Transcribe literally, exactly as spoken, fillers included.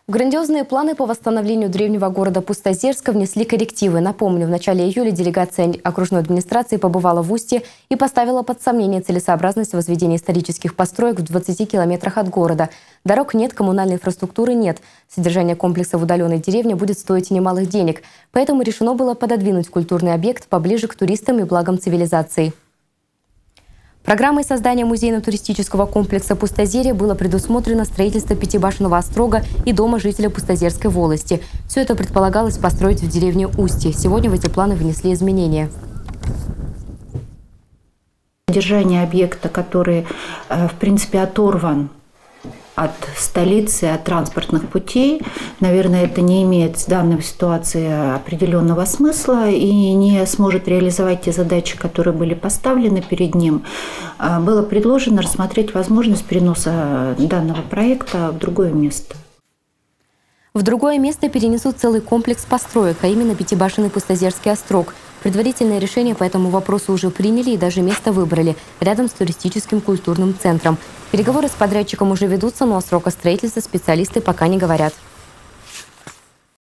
В грандиозные планы по восстановлению древнего города Пустозерска внесли коррективы. Напомню, в начале июля делегация окружной администрации побывала в Устье и поставила под сомнение целесообразность возведения исторических построек в двадцати километрах от города. Дорог нет, коммунальной инфраструктуры нет. Содержание комплекса в удаленной деревне будет стоить немалых денег. Поэтому решено было пододвинуть культурный объект поближе к туристам и благам цивилизации. Программой создания музейно-туристического комплекса «Пустозерье» было предусмотрено строительство пятибашенного острога и дома жителя Пустозерской волости. Все это предполагалось построить в деревне Устье. Сегодня в эти планы внесли изменения. Содержание объекта, который, в принципе, оторван от столицы, от транспортных путей, наверное, это не имеет в данной ситуации определенного смысла и не сможет реализовать те задачи, которые были поставлены перед ним. Было предложено рассмотреть возможность переноса данного проекта в другое место. В другое место перенесут целый комплекс построек, а именно пятибашенный Пустозерский острог. Предварительное решение по этому вопросу уже приняли и даже место выбрали – рядом с туристическим культурным центром. Переговоры с подрядчиком уже ведутся, но о сроках строительства специалисты пока не говорят.